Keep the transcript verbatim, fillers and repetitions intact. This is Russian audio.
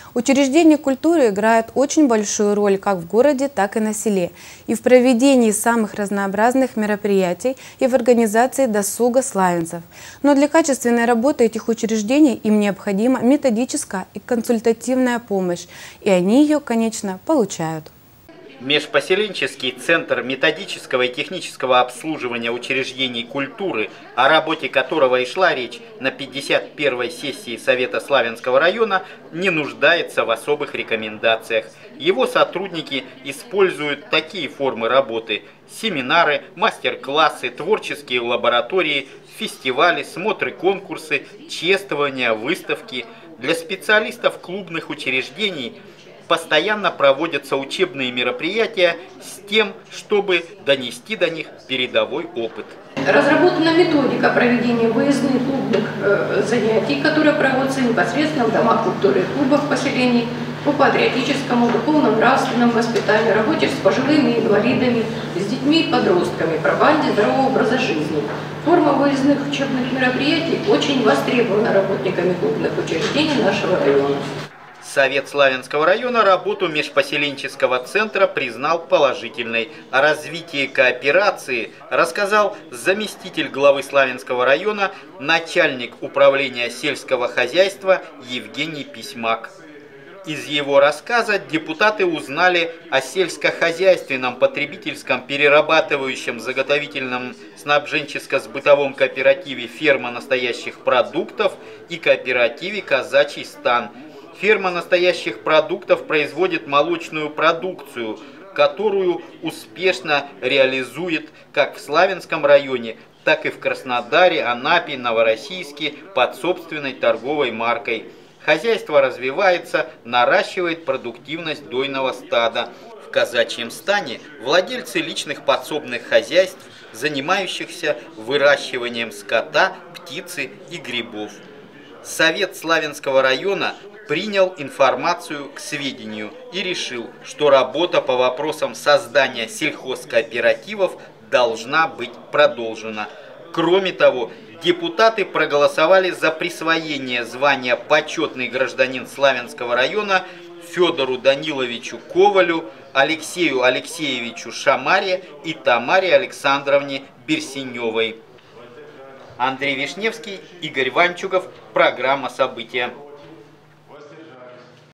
Учреждения культуры играют очень большую роль как в городе, так и на селе, и в проведении самых разнообразных мероприятий, и в организации досуга славянцев. Но для качественной работы этих учреждений им необходима методическая и консультативная помощь, и они ее, конечно, получают. Межпоселенческий центр методического и технического обслуживания учреждений культуры, о работе которого и шла речь на пятьдесят первой сессии Совета Славянского района, не нуждается в особых рекомендациях. Его сотрудники используют такие формы работы: семинары, мастер-классы, творческие лаборатории, фестивали, смотры, конкурсы, чествования, выставки. Для специалистов клубных учреждений постоянно проводятся учебные мероприятия с тем, чтобы донести до них передовой опыт. Разработана методика проведения выездных клубных э, занятий, которые проводятся непосредственно в домах культуры и клубах поселений по патриотическому, духовно-нравственному воспитанию, работе с пожилыми инвалидами, с детьми и подростками, пропаганде здорового образа жизни. Форма выездных учебных мероприятий очень востребована работниками клубных учреждений нашего района. Совет Славянского района работу межпоселенческого центра признал положительной. О развитии кооперации рассказал заместитель главы Славянского района, начальник управления сельского хозяйства Евгений Письмак. Из его рассказа депутаты узнали о сельскохозяйственном потребительском перерабатывающем заготовительном снабженческо-сбытовом кооперативе «Ферма настоящих продуктов» и кооперативе «Казачий стан». Ферма настоящих продуктов производит молочную продукцию, которую успешно реализует как в Славянском районе, так и в Краснодаре, Анапе, Новороссийске под собственной торговой маркой. Хозяйство развивается, наращивает продуктивность дойного стада. В казачьем стане владельцы личных подсобных хозяйств, занимающихся выращиванием скота, птицы и грибов. Совет Славянского района принял информацию к сведению и решил, что работа по вопросам создания сельхозкооперативов должна быть продолжена. Кроме того, депутаты проголосовали за присвоение звания «Почетный гражданин Славянского района» Федору Даниловичу Ковалю, Алексею Алексеевичу Шамаре и Тамаре Александровне Берсеневой. Андрей Вишневский, Игорь Ванчугов. Программа «События».